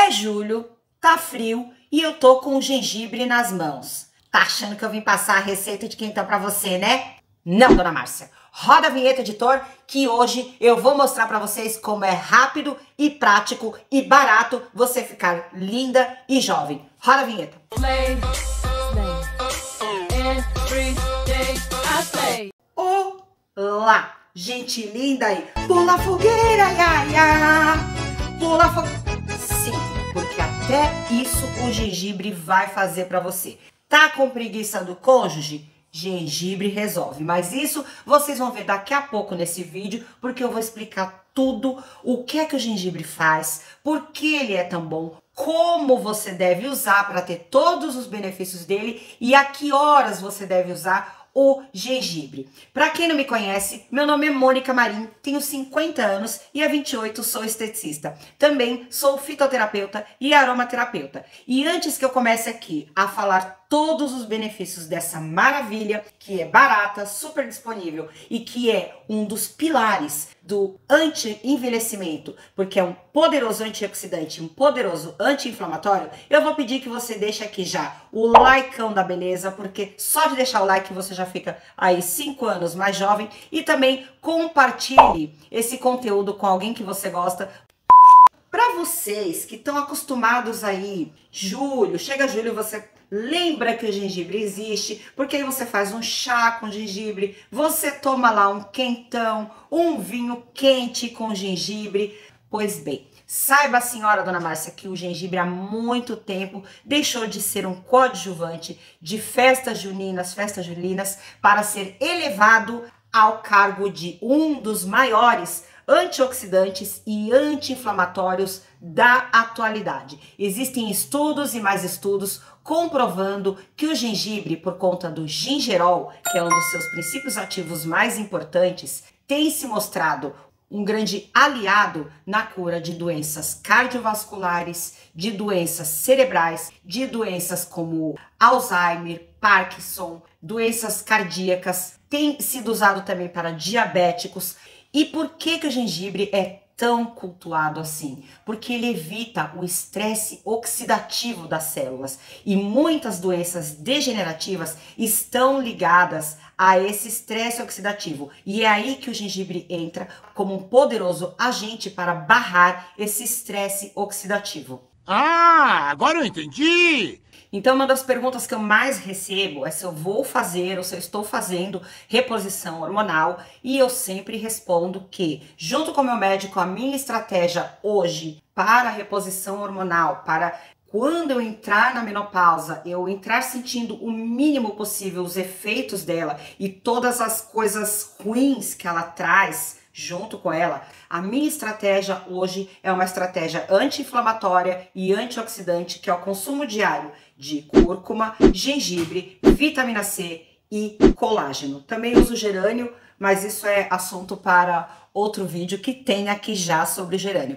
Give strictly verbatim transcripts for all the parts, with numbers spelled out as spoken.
É julho, tá frio e eu tô com o gengibre nas mãos. Tá achando que eu vim passar a receita de quentão pra você, né? Não, dona Márcia. Roda a vinheta, editor, que hoje eu vou mostrar pra vocês como é rápido e prático e barato você ficar linda e jovem. Roda a vinheta. Play, play. Every day I play. Olá, gente linda aí. Pula a fogueira, ia, ia. Pula a fogueira. Sim, porque até isso o gengibre vai fazer pra você. Tá com preguiça do cônjuge? Gengibre resolve. Mas isso vocês vão ver daqui a pouco nesse vídeo, porque eu vou explicar tudo o que é que o gengibre faz, por que ele é tão bom, como você deve usar para ter todos os benefícios dele e a que horas você deve usar o gengibre. Para quem não me conhece, meu nome é Mônica Marim, tenho cinquenta anos e há vinte e oito sou esteticista. Também sou fitoterapeuta e aromaterapeuta. E antes que eu comece aqui a falar todos os benefícios dessa maravilha, que é barata, super disponível e que é um dos pilares do anti-envelhecimento, porque é um poderoso antioxidante, um poderoso anti-inflamatório, eu vou pedir que você deixe aqui já o likeão da beleza, porque só de deixar o like você já fica aí cinco anos mais jovem, e também compartilhe esse conteúdo com alguém que você gosta. Para vocês que estão acostumados aí, julho, chega julho, você lembra que o gengibre existe, porque aí você faz um chá com gengibre, você toma lá um quentão, um vinho quente com gengibre. Pois bem, saiba a senhora, dona Márcia, que o gengibre há muito tempo deixou de ser um coadjuvante de festas juninas, festas julinas, para ser elevado ao cargo de um dos maiores antioxidantes e anti-inflamatórios da atualidade. Existem estudos e mais estudos comprovando que o gengibre, por conta do gingerol, que é um dos seus princípios ativos mais importantes, tem se mostrado um grande aliado na cura de doenças cardiovasculares, de doenças cerebrais, de doenças como Alzheimer, Parkinson, doenças cardíacas, tem sido usado também para diabéticos. E por que que o gengibre é tão cultuado assim? Porque ele evita o estresse oxidativo das células e muitas doenças degenerativas estão ligadas a esse estresse oxidativo. E é aí que o gengibre entra como um poderoso agente para barrar esse estresse oxidativo. Ah, agora eu entendi! Então, uma das perguntas que eu mais recebo é se eu vou fazer ou se eu estou fazendo reposição hormonal, e eu sempre respondo que, junto com o meu médico, a minha estratégia hoje para a reposição hormonal, para quando eu entrar na menopausa, eu entrar sentindo o mínimo possível os efeitos dela e todas as coisas ruins que ela traz junto com ela, a minha estratégia hoje é uma estratégia anti-inflamatória e antioxidante, que é o consumo diário de cúrcuma, gengibre, vitamina C e colágeno. Também uso gerânio, mas isso é assunto para outro vídeo que tem aqui já sobre gerânio.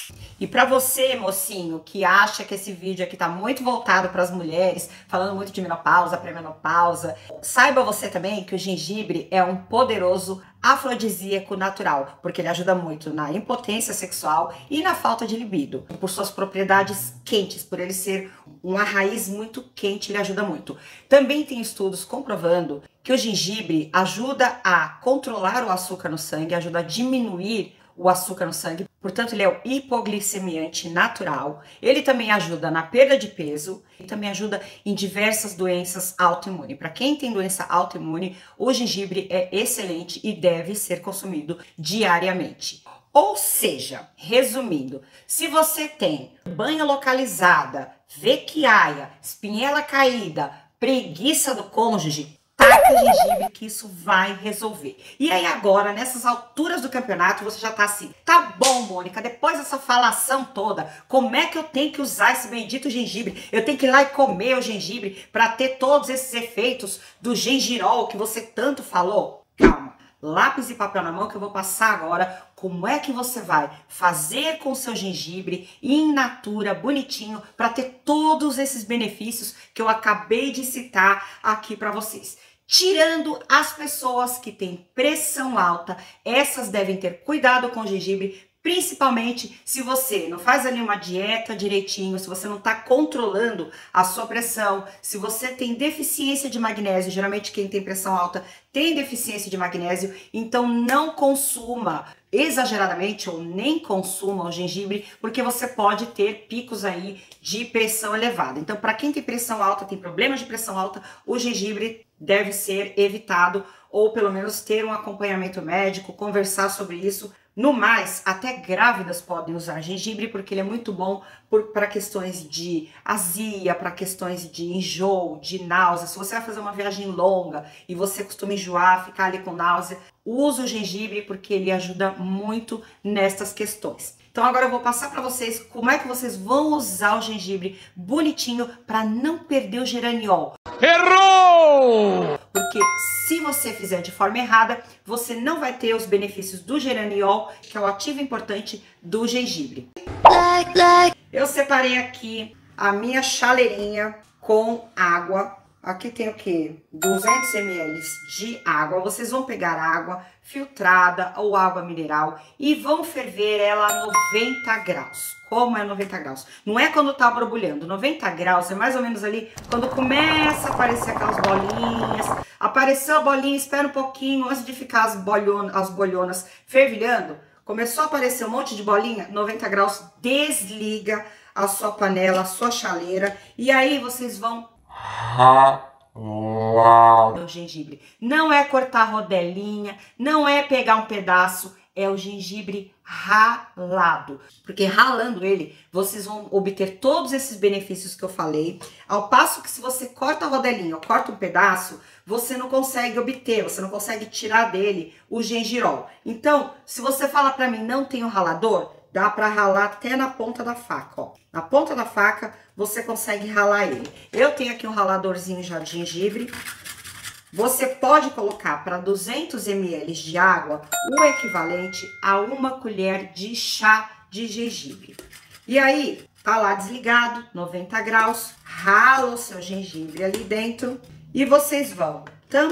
E para você, mocinho, que acha que esse vídeo aqui tá muito voltado para as mulheres, falando muito de menopausa, pré-menopausa, saiba você também que o gengibre é um poderoso afrodisíaco natural, porque ele ajuda muito na impotência sexual e na falta de libido, por suas propriedades quentes, por ele ser uma raiz muito quente, ele ajuda muito. Também tem estudos comprovando que o gengibre ajuda a controlar o açúcar no sangue, ajuda a diminuir o açúcar no sangue, portanto ele é o hipoglicemiante natural. Ele também ajuda na perda de peso e também ajuda em diversas doenças autoimunes. Para quem tem doença autoimune, o gengibre é excelente e deve ser consumido diariamente. Ou seja, resumindo, se você tem banha localizada, vequiaia, espinhela caída, preguiça do cônjuge, taca gengibre que isso vai resolver. E aí agora, nessas alturas do campeonato, você já tá assim, tá bom, Mônica, depois dessa falação toda, como é que eu tenho que usar esse bendito gengibre? Eu tenho que ir lá e comer o gengibre para ter todos esses efeitos do gengirol que você tanto falou? Calma, lápis e papel na mão que eu vou passar agora como é que você vai fazer com o seu gengibre in natura, bonitinho, para ter todos esses benefícios que eu acabei de citar aqui para vocês. Tirando as pessoas que têm pressão alta, essas devem ter cuidado com o gengibre, Principalmente se você não faz ali uma dieta direitinho, se você não está controlando a sua pressão, se você tem deficiência de magnésio, geralmente quem tem pressão alta tem deficiência de magnésio, então não consuma exageradamente ou nem consuma o gengibre, porque você pode ter picos aí de pressão elevada. Então, para quem tem pressão alta, tem problemas de pressão alta, o gengibre deve ser evitado ou pelo menos ter um acompanhamento médico, conversar sobre isso. No mais, até grávidas podem usar gengibre porque ele é muito bom para questões de azia, para questões de enjoo, de náusea. Se você vai fazer uma viagem longa e você costuma enjoar, ficar ali com náusea, use o gengibre porque ele ajuda muito nessas questões. Então agora eu vou passar para vocês como é que vocês vão usar o gengibre bonitinho para não perder o geraniol. Errou! Porque se você fizer de forma errada, você não vai ter os benefícios do geraniol, que é o ativo importante do gengibre. Eu separei aqui a minha chaleirinha com água. Aqui tem o que? duzentos mililitros de água. Vocês vão pegar água filtrada ou água mineral e vão ferver ela a noventa graus. Como é noventa graus? Não é quando tá borbulhando. noventa graus é mais ou menos ali quando começa a aparecer aquelas bolinhas. Apareceu a bolinha, espera um pouquinho antes de ficar as bolhonas, as bolhonas fervilhando. Começou a aparecer um monte de bolinha, noventa graus, desliga a sua panela, a sua chaleira. E aí vocês vão... o gengibre. Não é cortar rodelinha, não é pegar um pedaço, é o gengibre ralado. Porque ralando ele, vocês vão obter todos esses benefícios que eu falei. Ao passo que se você corta a rodelinha ou corta um pedaço, você não consegue obter, você não consegue tirar dele o gengirol. Então, se você fala pra mim, não tem um ralador, dá pra ralar até na ponta da faca, ó. Na ponta da faca, você consegue ralar ele. Eu tenho aqui um raladorzinho já de gengibre. Você pode colocar para duzentos mililitros de água o equivalente a uma colher de chá de gengibre. E aí, tá lá desligado, noventa graus, rala o seu gengibre ali dentro e vocês vão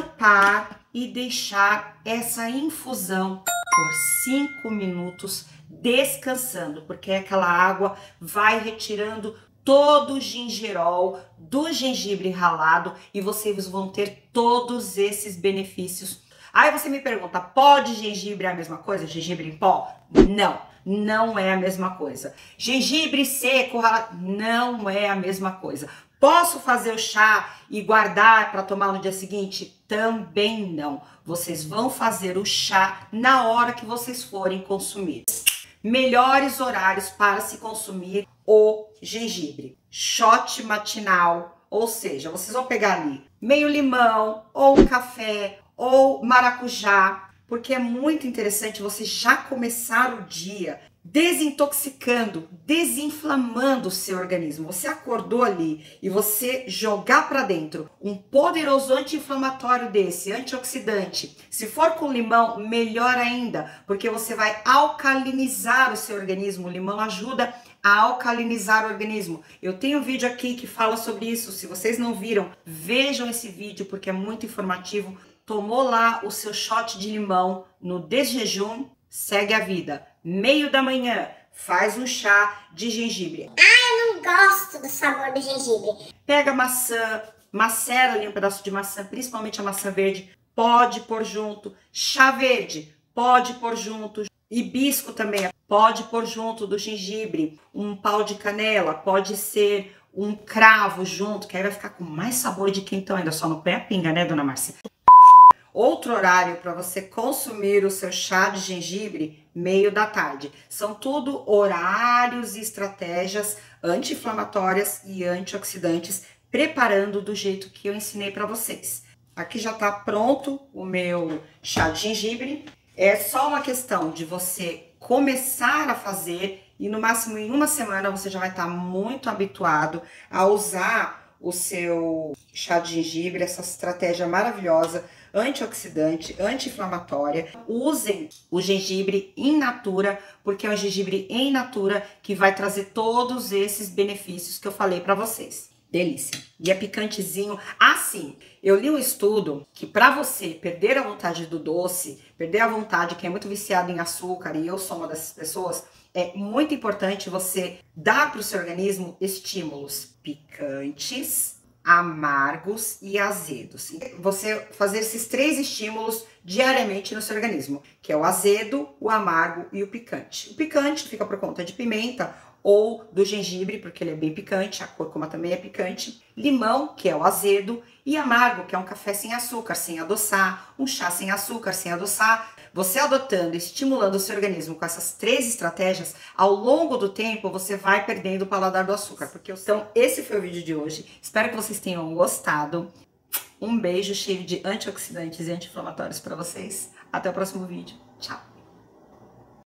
tampar e deixar essa infusão por cinco minutos descansando, porque aquela água vai retirando todo o gingerol do gengibre ralado e vocês vão ter todos esses benefícios. Aí você me pergunta, pode gengibre é a mesma coisa? Gengibre em pó? Não, não é a mesma coisa. Gengibre seco ralado? Não é a mesma coisa. Posso fazer o chá e guardar para tomar no dia seguinte? Também não. Vocês vão fazer o chá na hora que vocês forem consumir. Melhores horários para se consumir o gengibre. Shot matinal, ou seja, vocês vão pegar ali meio limão, ou um café, ou maracujá, porque é muito interessante você já começar o dia desintoxicando, desinflamando o seu organismo. Você acordou ali e você jogar para dentro um poderoso anti-inflamatório desse, antioxidante. Se for com limão, melhor ainda, porque você vai alcalinizar o seu organismo. O limão ajuda a alcalinizar o organismo. Eu tenho um vídeo aqui que fala sobre isso. Se vocês não viram, vejam esse vídeo porque é muito informativo. Tomou lá o seu shot de limão no desjejum, segue a vida. Meio da manhã, faz um chá de gengibre. Ah, eu não gosto do sabor do gengibre. Pega maçã, macera ali um pedaço de maçã, principalmente a maçã verde, pode pôr junto. Chá verde, pode pôr junto. Hibisco também, pode pôr junto do gengibre. Um pau de canela, pode ser um cravo junto, que aí vai ficar com mais sabor de quentão. Ainda só não põe a pinga, né, dona Márcia? Outro horário para você consumir o seu chá de gengibre, meio da tarde. São tudo horários e estratégias anti-inflamatórias e antioxidantes, preparando do jeito que eu ensinei para vocês. Aqui já está pronto o meu chá de gengibre. É só uma questão de você começar a fazer e no máximo em uma semana você já vai estar muito habituado a usar o seu chá de gengibre, essa estratégia maravilhosa, antioxidante, anti-inflamatória. Usem o gengibre in natura, porque é o gengibre in natura que vai trazer todos esses benefícios que eu falei para vocês. delícia. E é picantezinho. Assim, eu li um estudo que para você perder a vontade do doce, perder a vontade, quem é muito viciado em açúcar, e eu sou uma dessas pessoas, é muito importante você dar para o seu organismo estímulos picantes, amargos e azedos. Você fazer esses três estímulos diariamente no seu organismo, que é o azedo, o amargo e o picante. O picante fica por conta de pimenta ou do gengibre, porque ele é bem picante, a cúrcuma também é picante. Limão, que é o azedo, e amargo, que é um café sem açúcar, sem adoçar, um chá sem açúcar, sem adoçar. Você adotando e estimulando o seu organismo com essas três estratégias, ao longo do tempo você vai perdendo o paladar do açúcar. Porque então, esse foi o vídeo de hoje. Espero que vocês tenham gostado. Um beijo cheio de antioxidantes e anti-inflamatórios para vocês. Até o próximo vídeo. Tchau!